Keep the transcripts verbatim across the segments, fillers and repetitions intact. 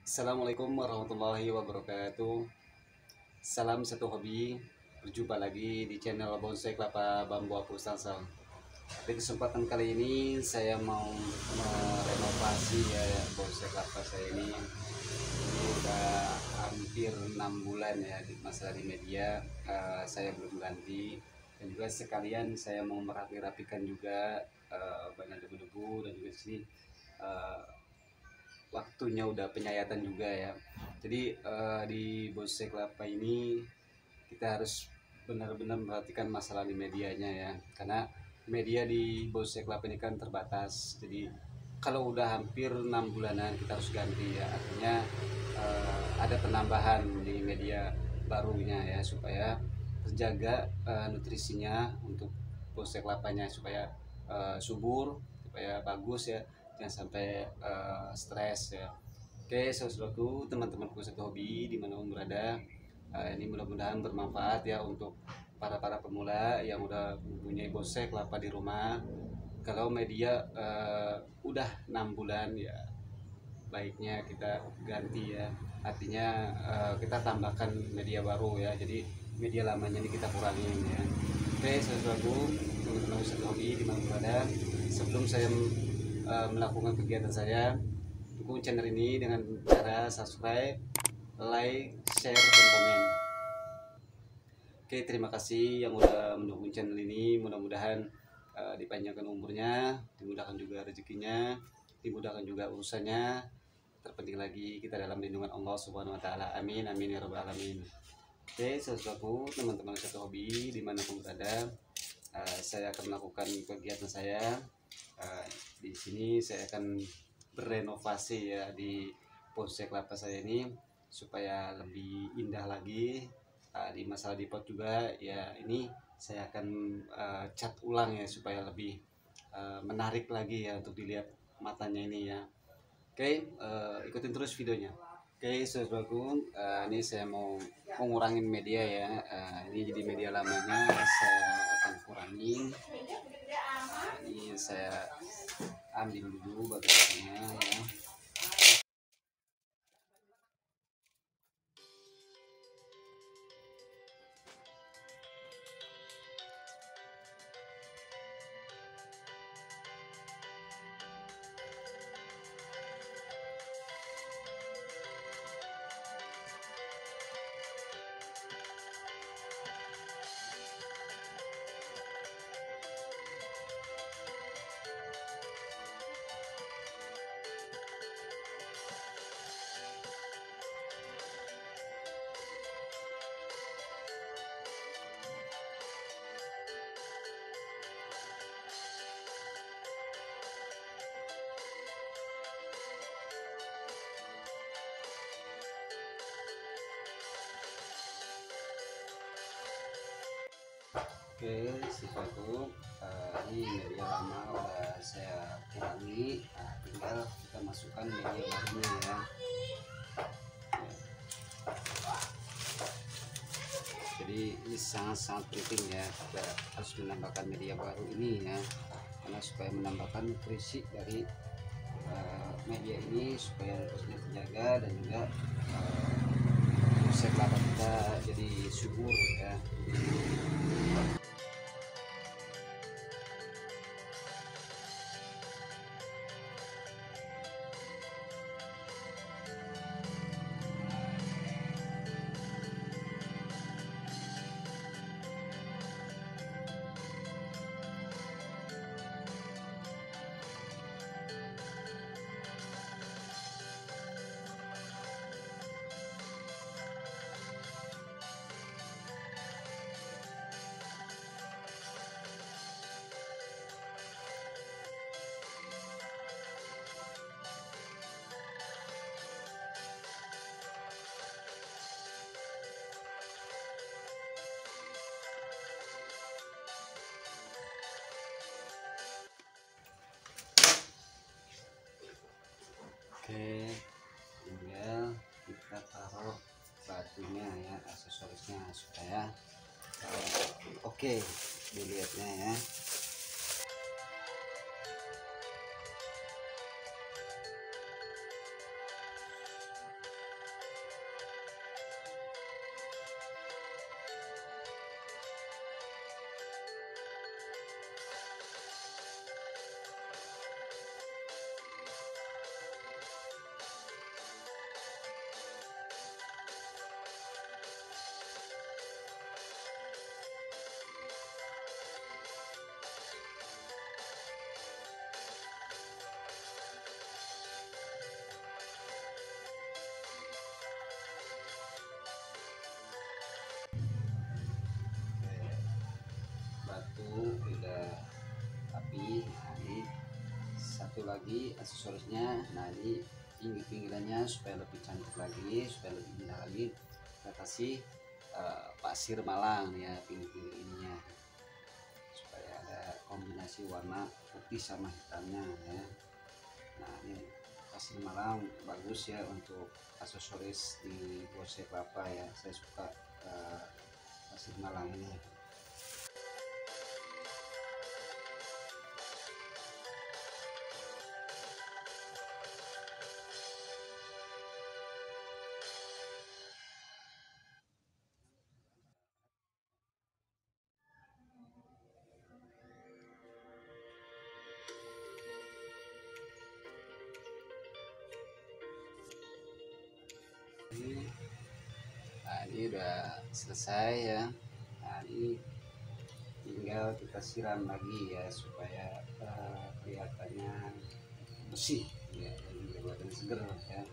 Assalamualaikum warahmatullahi wabarakatuh. Salam satu hobi. Berjumpa lagi di channel Bonsai Kelapa Bambu Apu Salsel. Di kesempatan kali ini saya mau merenovasi ya ya, bonsai kelapa saya ini. Ini udah hampir enam bulan ya di masalah di media. Eh, saya belum ganti dan juga sekalian saya mau merapi-rapikan juga eh, banyak debu-debu dan juga sini eh, waktunya udah penyayatan juga ya. Jadi eh, di bonsai kelapa ini kita harus benar-benar memperhatikan masalah di medianya ya, karena media di bonsai kelapa ini kan terbatas. Jadi kalau udah hampir enam bulanan kita harus ganti ya, artinya eh, ada penambahan di media barunya ya, supaya terjaga eh, nutrisinya untuk bonsai kelapanya, supaya eh, subur, supaya bagus ya, jangan sampai eh, stres ya. Oke, saudaraku, teman-temanku satu hobi dimanapun berada, eh, ini mudah-mudahan bermanfaat ya untuk para para pemula yang udah mempunyai bonsai kelapa di rumah. Kalau media eh, udah enam bulan ya, baiknya kita ganti ya. Artinya eh, kita tambahkan media baru ya. Jadi media lamanya ini kita kurangin ya. Oke, saudaraku, teman-teman satu hobi di mana berada, sebelum saya eh, melakukan kegiatan saya, dukung channel ini dengan cara subscribe, like, share, dan komen. Oke, terima kasih yang udah mendukung channel ini. Mudah-mudahan uh, dipanjangkan umurnya, dimudahkan juga rezekinya, dimudahkan juga urusannya. Terpenting lagi kita dalam lindungan Allah Subhanahu wa taala. Amin amin ya rabbal alamin. Oke, sesuatu teman-teman satu hobi dimanapun berada, uh, saya akan melakukan kegiatan saya. Uh, di sini saya akan berenovasi ya di bonsai kelapa saya ini supaya lebih indah lagi. Uh, di masalah di pot juga ya, ini saya akan uh, cat ulang ya supaya lebih uh, menarik lagi ya untuk dilihat matanya ini ya. Oke, uh, ikutin terus videonya. Oke, saudaraku, uh, ini saya mau mengurangin media ya. Uh, ini jadi media lamanya saya akan kurangin. Uh, ini saya ambil dulu batu-batunya ya. Oke, sifatku uh, ini media lama udah saya kurangi. Nah, tinggal kita masukkan media barunya ya. Jadi ini sangat-sangat penting ya, kita harus menambahkan media baru ini ya, karena supaya menambahkan nutrisi dari uh, media ini supaya nutrisinya terjaga dan juga uh, bonsai kelapa kita jadi subur ya. Oke, tinggal kita taruh batunya ya, aksesorisnya supaya uh, oke okay, dilihatnya ya. lagi aksesorisnya. Nah ini pinggir-pinggirannya supaya lebih cantik lagi, supaya lebih indah lagi, kita kasih uh, pasir Malang ya pinggir-pinggir ininya, supaya ada kombinasi warna putih sama hitamnya ya. Nah ini pasir Malang bagus ya untuk aksesoris di bonsai kelapa ya, saya suka uh, pasir Malang ini. Nah ini udah selesai ya. Nah ini tinggal kita siram lagi ya supaya uh, kelihatannya bersih ya, dan kelihatannya seger ya.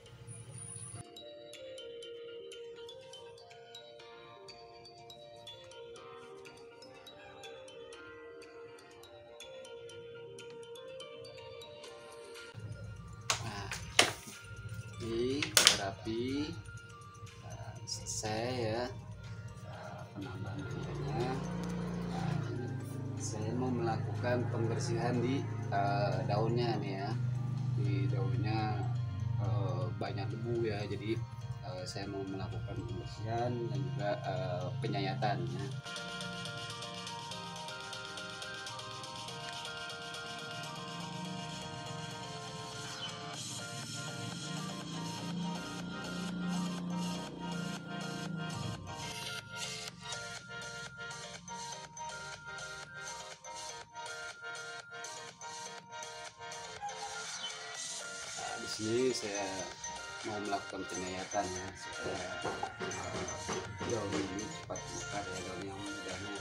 Nah ini udah rapi. Nah, selesai ya uh, penambahan medianya. Nah, ini saya mau melakukan pembersihan di uh, daunnya nih ya. Di daunnya uh, banyak debu ya, jadi uh, saya mau melakukan pembersihan dan juga uh, penyayatan ya. Di sini saya mau melakukan penyayatan ya supaya uh, daun ini cepat mekar ya, daun yang mudanya.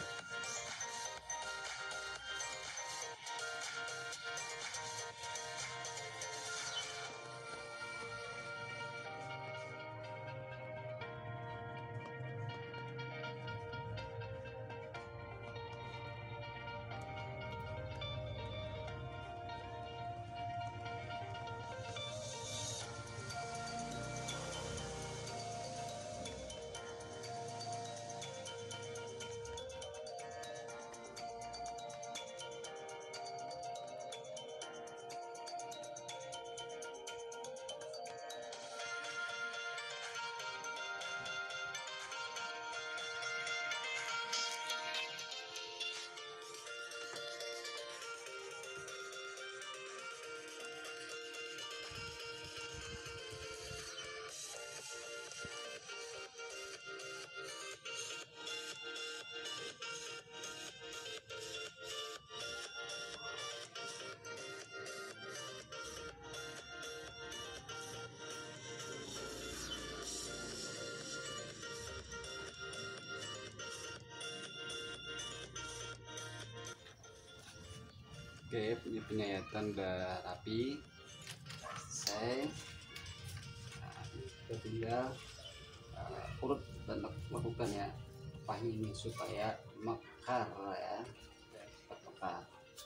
Oke, ini penyayatan udah rapi, selesai. Nah, kita tinggal uh, urut dan lakukan ya apa ini supaya mekar ya, cepat mekar.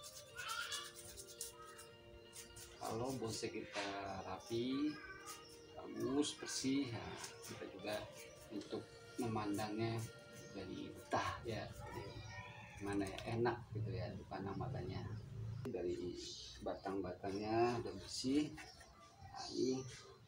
Kalau bonsai kita rapi, bagus, bersih, ya, kita juga untuk memandangnya jadi betah ya, jadi mana ya, enak gitu ya dipandang matanya. Dari batang-batangnya udah bersih. Nah, ini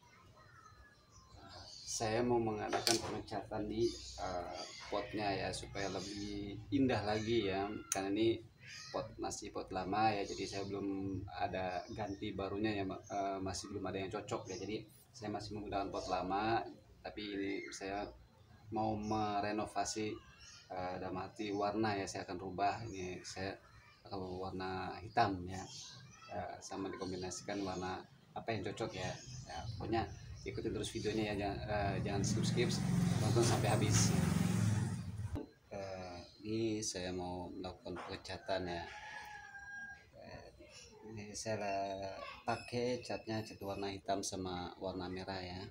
uh, saya mau mengadakan pengecatan di uh, potnya ya supaya lebih indah lagi ya, karena ini pot masih pot lama ya, jadi saya belum ada ganti barunya ya, uh, masih belum ada yang cocok ya, jadi saya masih menggunakan pot lama. Tapi ini saya mau merenovasi uh, dalam arti warna ya, saya akan rubah ini, saya atau warna hitam ya, ya sama dikombinasikan warna apa yang cocok ya, ya pokoknya ikutin terus videonya ya, jangan, uh, jangan skip skip, tonton sampai habis. Uh, ini saya mau melakukan pengecatan ya. Uh, ini saya pakai catnya cat warna hitam sama warna merah ya.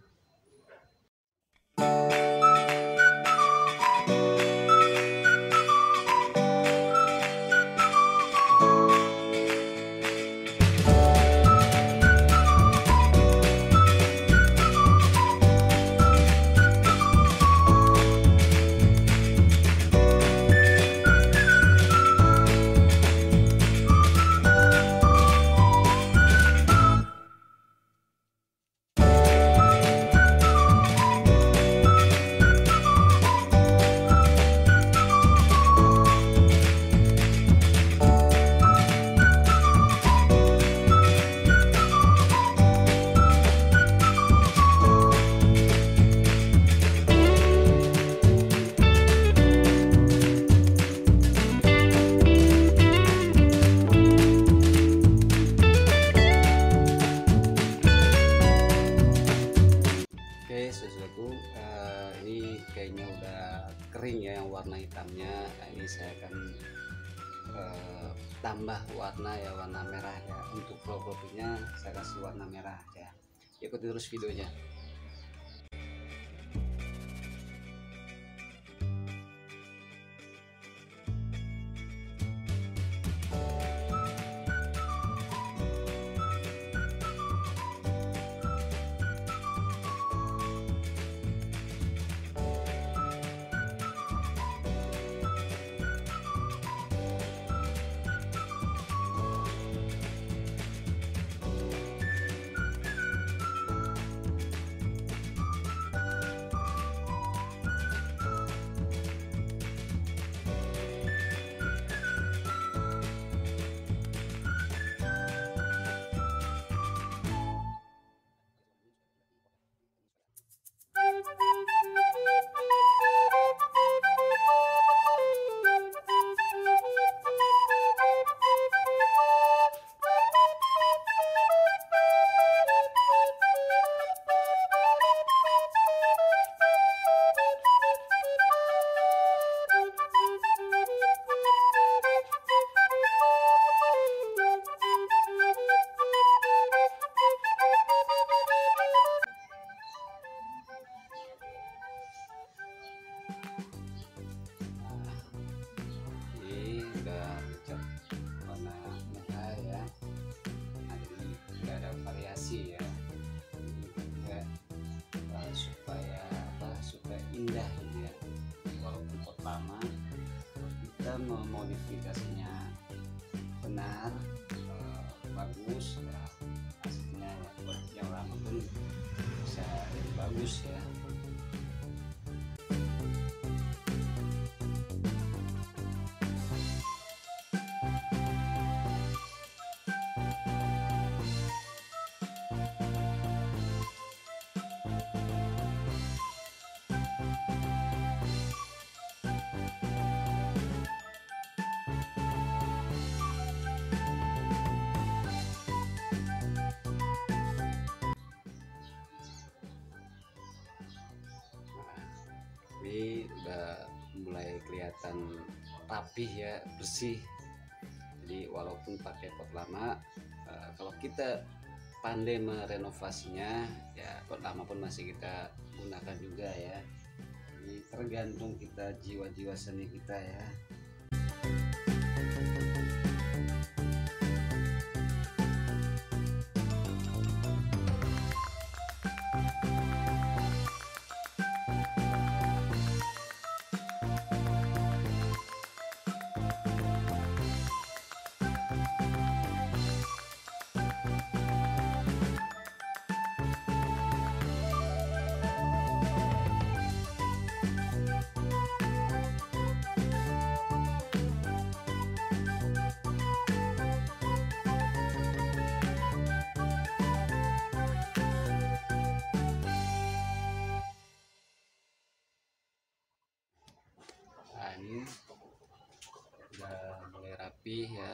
hitamnya. Nah, ini saya akan uh, tambah warna ya, warna merah ya. Untuk flow kopinya saya kasih warna merah ya. Ikuti terus videonya. Ya, juga uh, supaya apa supaya indah gitu ya, walaupun pot lama kita memodifikasinya benar, uh, bagus ya, hasilnya yang lama pun bisa jadi bagus ya. Ini udah mulai kelihatan rapih ya, bersih. Jadi walaupun pakai pot lama, uh, kalau kita pandai merenovasinya ya, pot lama pun masih kita gunakan juga ya. Ini tergantung kita, jiwa-jiwa seni kita ya. Ini udah mulai rapi ya.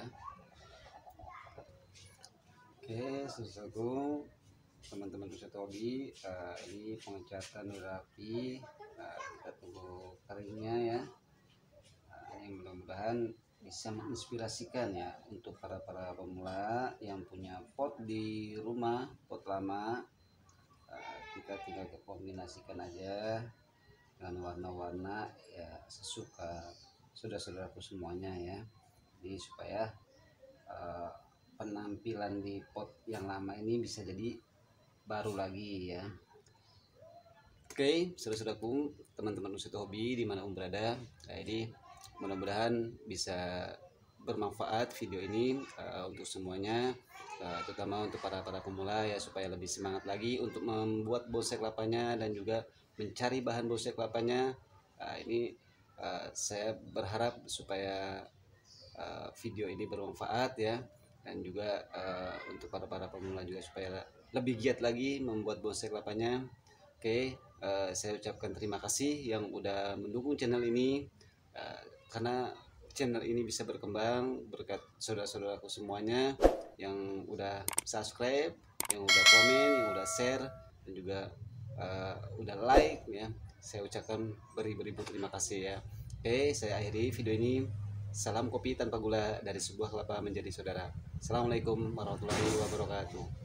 Oke, sesuatu teman-teman peserta hobi, uh, ini pengecatan udah rapi. Uh, kita tunggu keringnya ya. Uh, yang mudah-mudahan bisa menginspirasikan ya untuk para para pemula yang punya pot di rumah, pot lama. Uh, kita tinggal kombinasikan aja dengan warna-warna ya sesuka saudara-saudaraku semuanya ya. Jadi supaya uh, penampilan di pot yang lama ini bisa jadi baru lagi ya. Oke, saudara-saudaraku, teman-teman peserta hobi dimanapun berada, nah, ini mudah-mudahan bisa bermanfaat video ini uh, untuk semuanya, uh, terutama untuk para para pemula ya, supaya lebih semangat lagi untuk membuat bonsai kelapanya dan juga mencari bahan bonsai kelapanya. Uh, ini uh, saya berharap supaya uh, video ini bermanfaat ya, dan juga uh, untuk para para pemula juga supaya lebih giat lagi membuat bonsai kelapanya. Oke, uh, saya ucapkan terima kasih yang udah mendukung channel ini, uh, karena channel ini bisa berkembang berkat saudara-saudaraku semuanya yang udah subscribe, yang udah komen, yang udah share, dan juga uh, udah like ya. Saya ucapkan beri-beri terima kasih ya. Oke, saya akhiri video ini. Salam kopi tanpa gula dari sebuah kelapa menjadi saudara. Assalamualaikum warahmatullahi wabarakatuh.